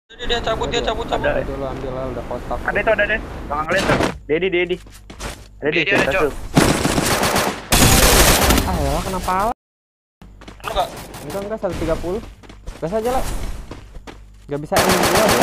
Dia cabut. Ada dulu ambil lah, udah kotak. Ada itu ada deh. Bang kalian tuh. Dedi. Ada di Dia ada, satu. Ah ya, kenapa? Enggak. Enggak 130. Gas aja lah. Gak bisa ini dulu ya.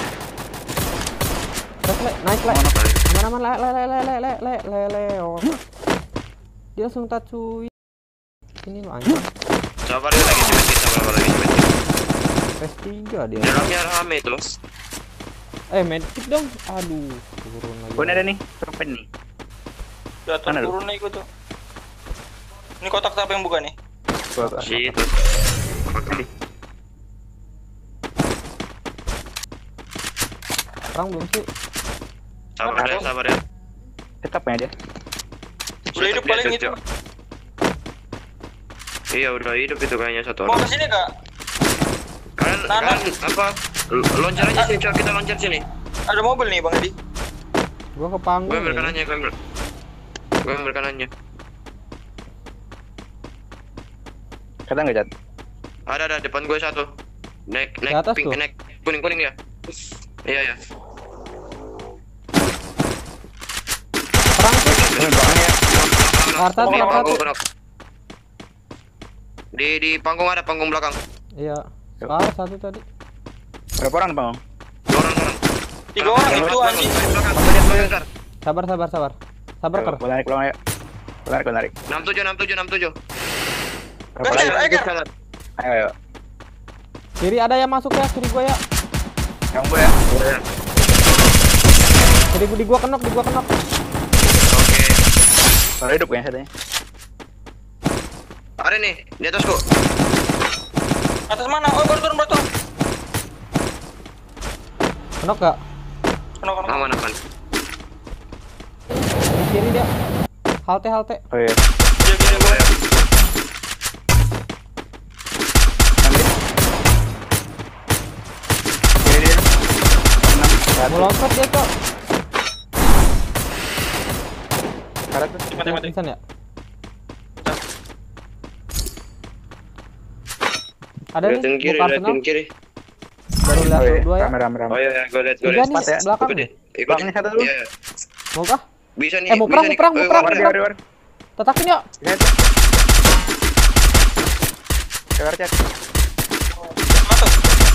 Gas le, naik le. Aman le. Oh. Dia langsung tatsuin. Ini lo anjing. Sabar lagi cepat. PS3 dia. Dalamnya rame itu. Medkit dong. Aduh, turun lagi. Gue ada nih, tropen nih. Jatuh turun nih gua tuh. Ini kotak siapa yang buka nih? Si itu. Perang belum sih? Sabar ya. Tetap ya dia. Udah hidup paling itu. Iya udah hidup itu kayaknya satu Mau orang. kesini gak? Kalian apa? Loncat aja sini, coba kita loncat sini. Ada mobil nih Bang Edi. Gua ke panggung. Gue ambil kanannya, gue ambil kanannya. Kata nggak Jat? Ada depan gue satu. Naik atas pink, tuh. naik kuning ya. Iya. Perang tuh. Karta Di tuh, panggung karta. berapa? Di panggung ada panggung belakang. Iya. Salah satu tadi. Berapa orang bang? Dua orang. 3 orang itu anjing. Sabar. Sabar ker. Gue narik pulang ya. Gue narik. 67. Berapa lagi? Ayo. Kiri ada yang masuk ya, kiri gua ya. Yang gue ya. Kiri di gua kenok. Oke. Kalau hidup kayaknya katanya. Ada nih di atasku. Atas mana? Oh, baru turun. Kenok gak? Kenok. Aman. Di kiri dia. Halte. Oh iya. Gini gua ya. Kiri dia. Mau loncat dia kok. Karat tuh. Mati. Pingsan ya? Ada nih, Liatin kiri. baru lihat dua ya. Rame. Oh iya, gue liat. Tiga nih, ya. belakang. Ikut Bang, ini satu dulu. Iya. Mau kah? Bisa nih. Mau bisa perang. nih. War. Tetakin yuk. Keluar Jat. Masuk.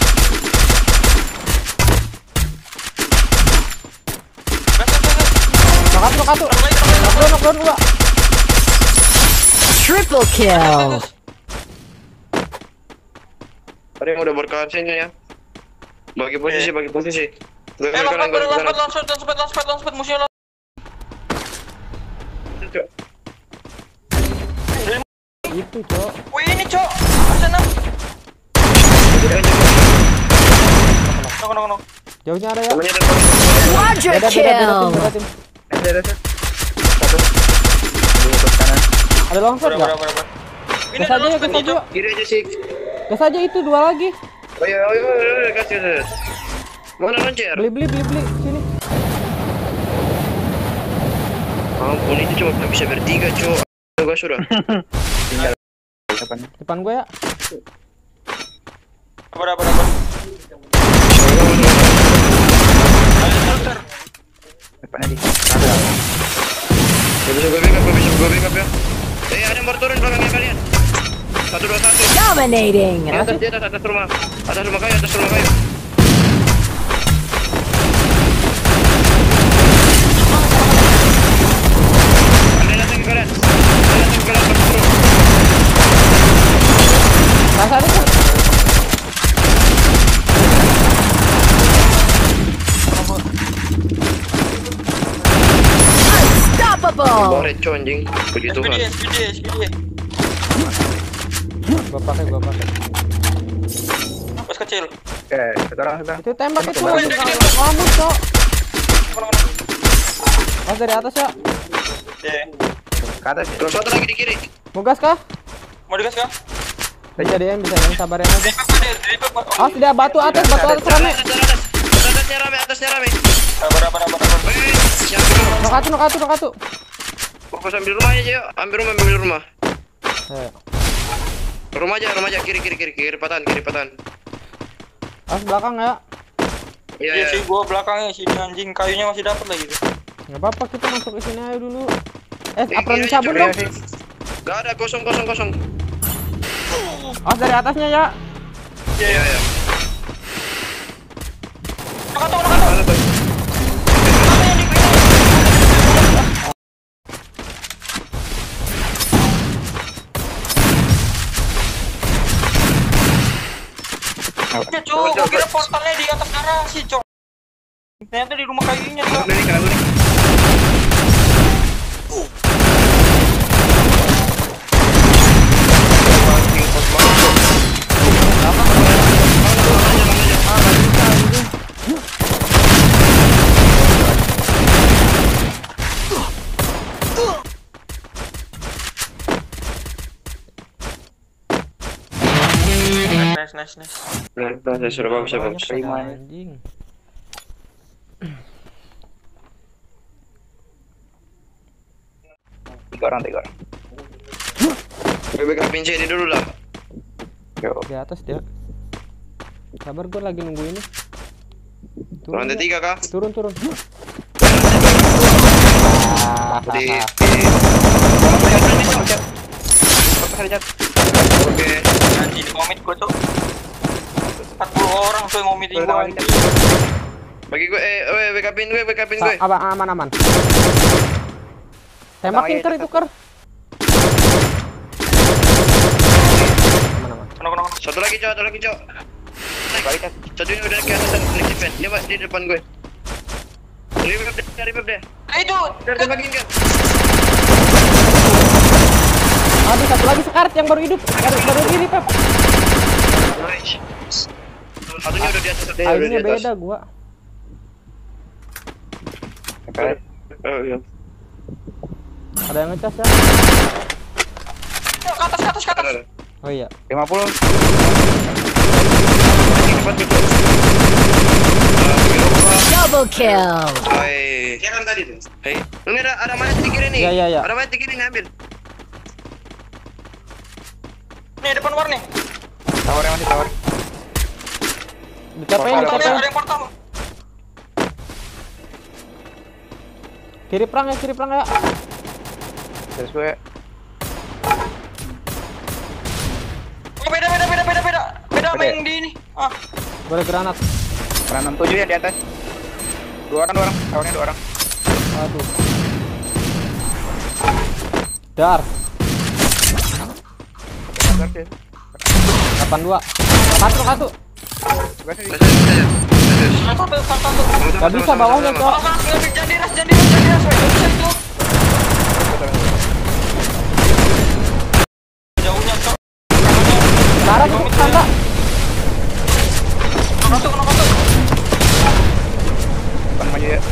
Knock satu. Knockdown gua. Triple kill. Ada yang udah berkasihnya ya. Bagi posisi. Gue ambil kanan. Langsung musuhnya. Itu, Cok. Wih, ini, Cok. Sana. Nok. Jauhnya ada ya. Temennya ada. Quadra Beda kill. tim. Ada. Satu. Dua ke kanan. Ada longsor enggak? Berapa? Ini Gas aja ya, gas aja. Kiri aja sih. Gas aja itu dua lagi. Oh iya, kasih. Mana loncer? Beli sini. Ampun, itu cuma bisa bertiga, Cok. Gue sudah. Tinggal depan. Depan gua ya. Berapa? Depannya di. Ada. Gak bisa gue backup ya. Ada yang baru turun belakangnya kalian. 1, 2, 1. Dominating. Di atas rumah. Atas rumah kayu. Kalian datang ke kalian. Turun. Rasa ada tuh. Unstoppable. Boret, Cok, anjing. Puji Tuhan. SPD. Gua pakai. Bos kecil. Oke, satu orang. Itu tembak itu. Coba, ini. Kamu, Cok. Mas dari atas ya. Ke atas ya. Terus satu lagi di kiri. Mau gas kah? Mau digas kah? Bisa DM, sabarin aja. Di Oh, tidak batu atas rame. Atasnya rame. Berapa? Nok satu. Fokus ambil rumah aja, yuk. Ambil rumah. Ayo. Rumah aja, kiri patan. Atas belakang ya. Iya, Iya iya. sih, gua belakangnya sini anjing, kayunya masih dapat lagi tuh. Nggak apa-apa, kita masuk ke sini aja dulu. Ini Apron aja, sabun coba dong. ya. Gak ada, kosong. Oh, dari atasnya ya. Iya. Nakatu. Ada tuh. Ya cuy, gua kira portalnya di atas garasi, cok. Ternyata di rumah kayunya, cok. Udah nih, kanan nih. Nice. Nah, saya suruh bagus. Anjing. Tiga orang. Gue backup pinci ini dulu lah. Yo. Di atas dia. Sabar, gue lagi nunggu ini. Lantai 3 kah? Turun. Di Oke. Anjing komit gua, cok. 40 orang tuh yang ngomitin gua. anjing. Bagi gue backupin gue. Aman. Tembakin ker itu ker. Aman. Kena. Satu lagi, Cok. Satu ini udah ke atas next event. Dia Pak, di depan gue. Revive deh. Itu. Udah tembakin kan. Aduh, satu lagi sekarat yang baru hidup. Baru diri, Pep. Nice. Satunya udah di atas. Airnya beda gua. Oh iya. Ada yang ngecas ya? Ke atas. Oh iya. 50. Double kill. Hai. Kira tadi tuh. Hei, ini ada mayat di kiri nih. Iya. Ada mayat di kiri nih, ambil. Nih depan war nih. Tower masih tower. Dicapain. Ada yang portal. Kiri perang ya. Terus gue Oh, beda sama yang di ini. Ah, Boleh granat. pernah 67 ya di atas. Dua orang. Towernya 2 orang. Aduh. Dar. 82. Satu. satu. Gak bisa bawahnya, Cok. Jangan diras. Bisa itu. Jauhnya, cok. Darah tutup tanda. Kena tuh. Depan maju ya.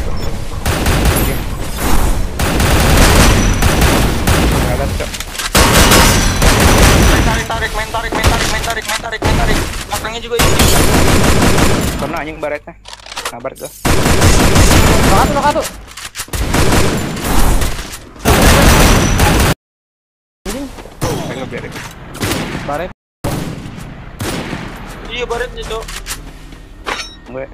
Ada cok. Main tarik. Belakangnya juga ini. Pernah anjing baretnya. Nah, baret gua. Satu. Ayo biarin. Baret. Iya, baretnya, cok. Gue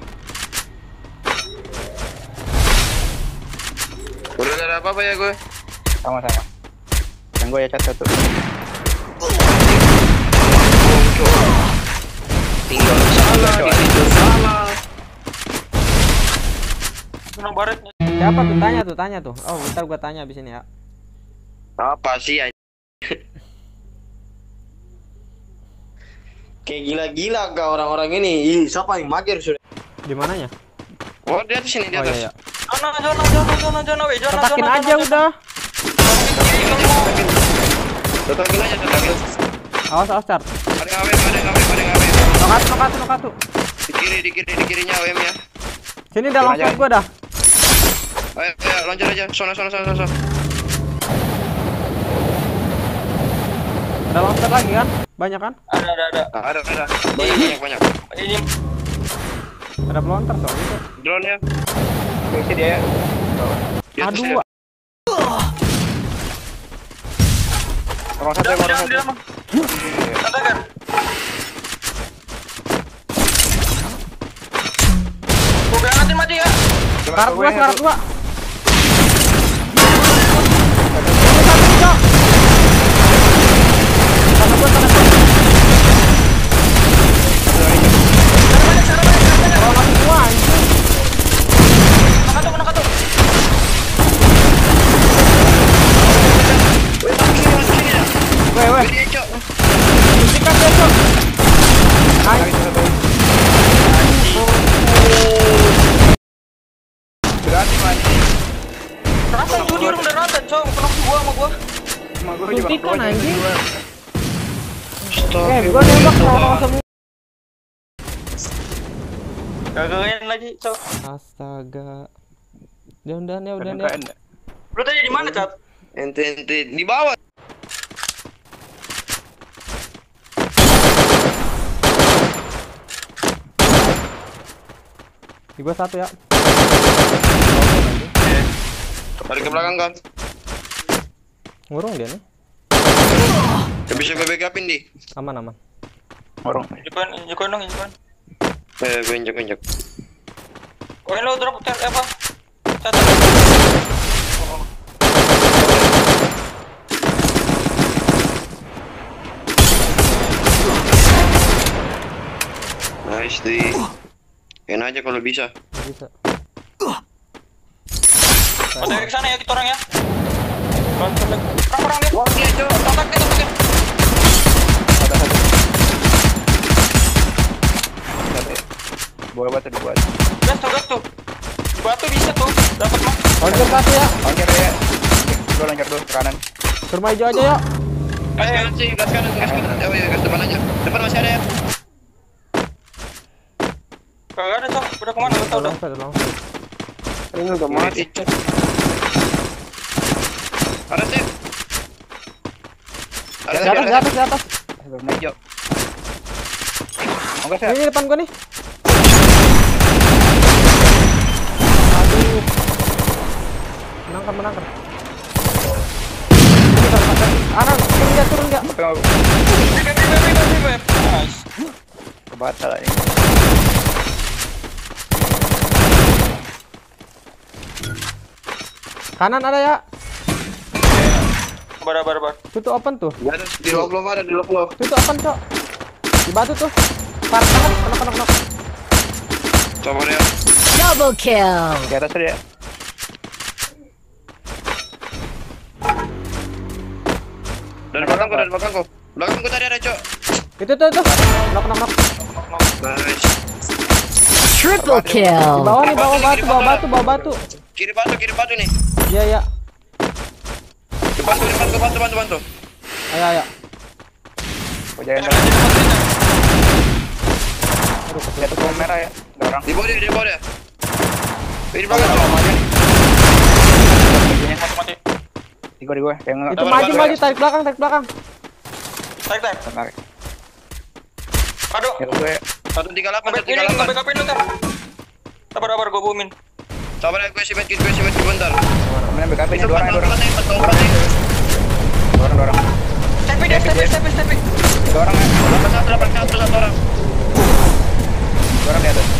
Udah ada apa ya gue? sama-sama. Yang gue ya cat satu. Tinggal salah di situ salah. Kena baretnya. Siapa tuh? Tanya tuh. Oh, bentar gua tanya abis ini ya. Apa sih ya? Kayak gila-gila kau orang-orang ini. Ih, siapa yang magir sudah? Di mananya? Oh, di atas ini, di Oh atas. iya. Zona, weh. Tatakin aja udah. Tatakin aja. Awas Car. Ada ngawe. Nokatu. Di kirinya OM ya. Sini dah longsor gua dah. Ayo, loncat aja. Sono. Ada longsor lagi kan? Banyak kan? Ada. Ada. Banyak. Ini Ada pelontar soalnya. Drone ya. Isi dia ya. Di atas Aduh. ya. Orang satu. dia mah. Katakan. Karat gua, karat gua. Rasa judi orang udah rata, cok. Kenapa gua sama gua? Suntikan anjing. Stop. Gua nembak sama semua. Kagak lagi, cok. Astaga. Udah ya. Lu tadi di mana, Cat? Ente di bawah. Di gua satu ya. Balik ke belakang kan. Ngurung dia nih. Gak bisa gue backupin di. Aman. Orang. Injekuan dong, injekuan. Gue injek. Koin lo drop apa? Cat. Nice di. Enak aja kalau bisa. Bisa. Ada ke sana ya kita orang ya. Perang dia. Wah, dia cok. Totak dia. Bawa batu di bawah. Gas tuh. Di batu bisa tuh. Dapat mah. Loncat satu ya. Loncat ya. Gua loncat dulu ke kanan. Surma hijau aja yuk. Gas kanan sih, gas kanan. Oh iya, gas depan aja. Depan masih ada ya. Kagak ada, cok. Udah kemana? Gak tau dah. Langsung. Ini udah mati. Ada sih. Di atas. Belum hijau. Oke, saya. Ini depan gua nih. Aduh. Menangkan. Turun enggak? Nice. Kebatal ini. Kanan ada ya. Bar. Tutup open tuh. Ada di lock ada di lock. Tutup open, Cok. Di batu tuh. Kanan. Coba ya. Double kill. Di atas dia. Dari belakangku. Belakangku tadi ada, Cok. Itu tuh. Knock. Nice. Triple Di kill. bawah nih, bawa batu. Kiri batu nih. Iya. Bantu. Ayo. Gua jalan. Aduh, kelihatan pohon merah ya. Ada orang. Di bawah dia. Di belakang. Mati. Di gua. Yang Itu maju, tarik belakang. Tarik. tarik. Aduh. Ya gue. 138. Nge-backupin lu, Tar. Sabar, gua boomin. Sabar ya, gue si medkit bentar. Mana BKP nya Itu dua orang. Dua orang. Step it. Dua orang ya. 81 satu orang. Dua orang di atas.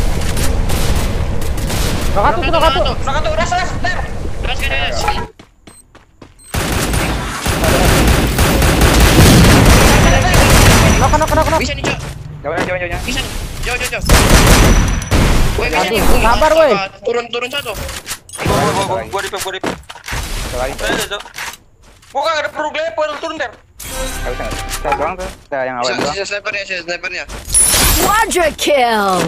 Knock satu. Rasa, Tar. Terus ke Knock. Bisa nih, Cok. Jauhnya. Bisa nih. Jauh. Woi, bisa Aduh, nih. sabar, woi. Turun satu. Gua di. Lagi. Ayo, Cok. Gua kagak ada perlu glepel, turun, Tar. Enggak bisa. Kita doang tuh. Kita yang awal doang. Sisa snipernya. Quadra kill.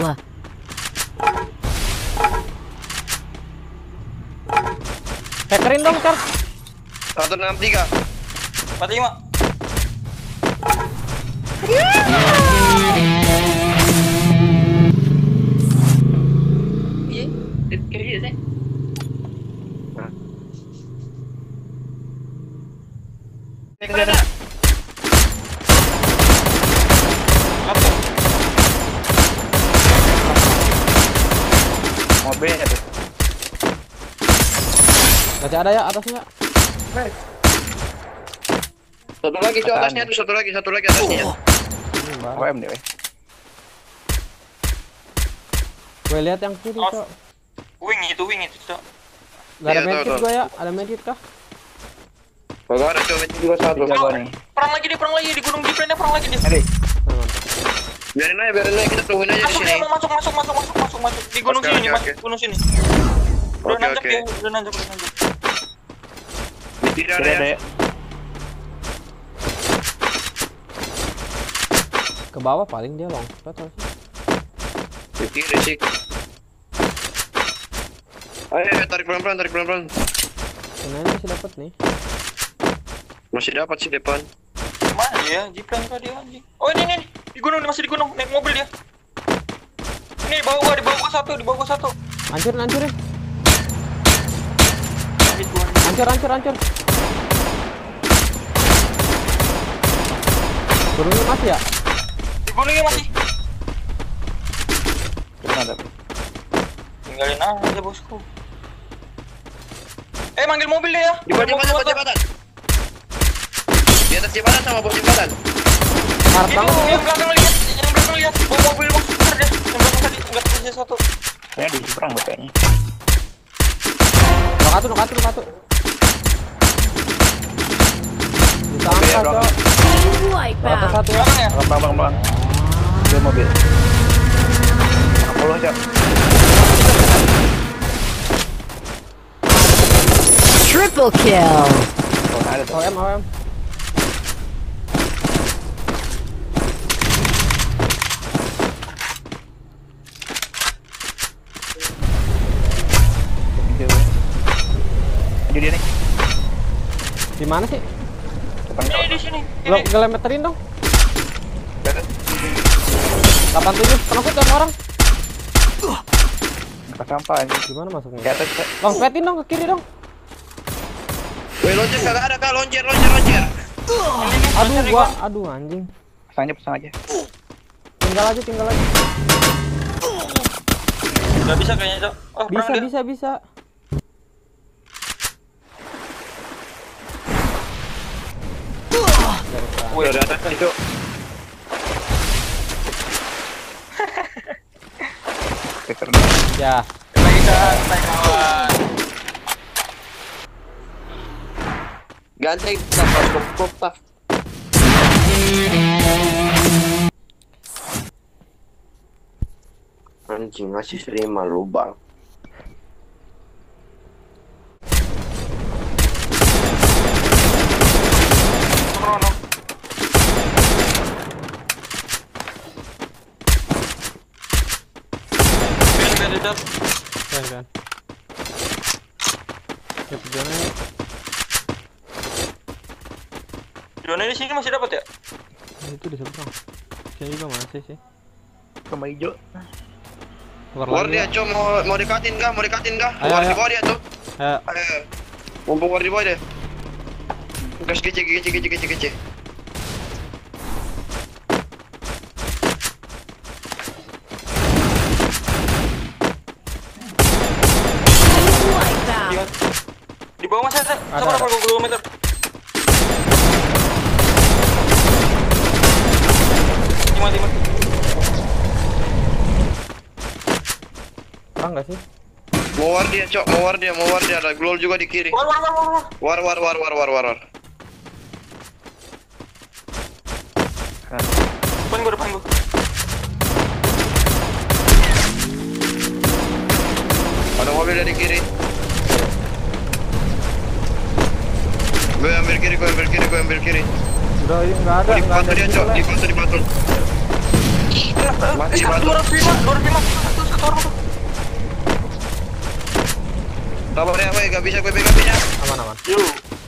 Hackerin dong, Tar. 163. 45. Mobilnya tuh. Masih ada ya atasnya. Satu lagi, Cok, atasnya tuh, satu lagi atasnya. OM deh. Gue lihat yang kiri, Cok. Wing wing itu, Cok. Gak ada Iya, medkit tahu. gua ya, ada medkit kah? Kagak ada cowok itu juga satu. Tiga gua nih. Perang lagi di gunung Jeepnya perang lagi dia. Ini. Biarin aja kita tungguin aja di Masuk sini. dia, mau masuk di gunung Oke, sini, oke, Mas. oke. Gunung sini. Udah Oke, nanjak oke. dia, udah nanjak. Tidak ada Tidak ada ya. ya. Ke bawah paling dia lompat sih. Di kiri sih. Ayo tarik pelan-pelan. Sebenarnya masih dapat nih. Masih dapat sih depan. Mana dia? Jeepnya kah dia anjing? Oh ini. Di gunung, masih di gunung. Naik mobil dia. Ini di bawah gua satu. Hancurin. Gitu. Hancur. Gunungnya masih ya? Di gunungnya masih. Tidak ada. Tinggalin aja, bosku. Manggil mobil dia ya. Di bawah jembatan. Di atas jembatan sama bawah jembatan. Harap Itu banget. yang belakang lihat. Bawa mobil monster dia. Yang belakang tadi enggak bisa satu. Kayaknya di seberang gua kayaknya. Nokatu. Bisa angkat, Cok. Wipe Berapa out. satu ya? Belakang ya. Bang. Dia mobil. 60 Cok. Triple kill. Oh, ada tuh. OM. Ini dia nih. Di mana sih? Depan Ini kau. di sini. Lo Ini. gelemeterin dong. Dekat. 87 penakut yang orang. Dekat sampah ini. Gimana masuknya? Di atas Cok. Lompetin dong ke kiri dong. Woi loncat kagak ada kak, loncat. Aduh anjing. Pasang aja. Tinggal aja. Enggak bisa kayaknya, Cok. Oh, perang dia. Bisa. Woi ada atas itu. Stiker. Ya. Lagi santai kawan. Ganteng sama kop. Anjing ngasih 5 lubang. Sembrono. Biar dekat. Kan. Ya tujuannya Drone di sini masih dapat ya? itu di seberang. Sini juga masih sih. Sama hijau. War dia cok mau dekatin kah? Ayo, War ayo. di bawah dia tuh. Ayo. Ayo. Mumpung war di bawah dia. Gas kece. Wipe out. Ingat. Di bawah masih ada. Ada. Berapa kilometer? Lima. Perang nggak sih? Mau war dia cok, mau war dia. Ada glol juga di kiri. War. War. Depan gua. Ada mobil dari kiri. Gue ambil kiri. Udah ini nggak ada. Di batu dia cok, di batu. Mati di batu. 205. Satu orang tuh. Sabar ya, woi, gak bisa gue pegang. Aman. Yuk.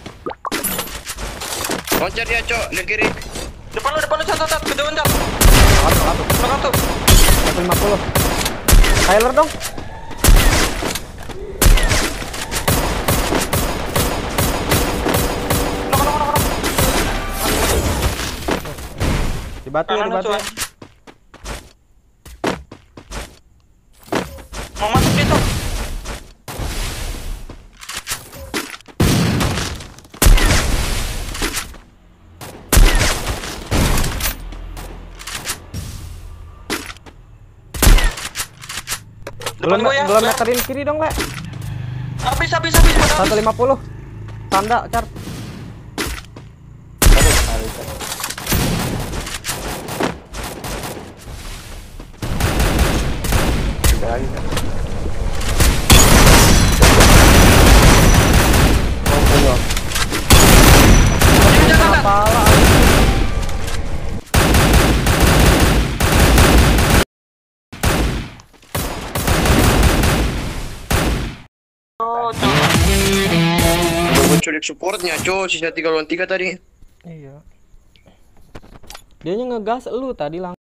Loncat dia cok, di kiri. Depan lu cat. Kejauhan cat. Satu. Belakang tuh. 50. Tyler dong. Di batu ya. Mau masuk dia tuh. Depan gua ya. Belum meterin kiri dong, Le. Habis. 150. Tanda, Car. Udah lagi kan. Kepala. Oh, Gue culik supportnya, cow. Sisa 3 lawan 3 tadi. Iya. Dia ngegas lu tadi langsung.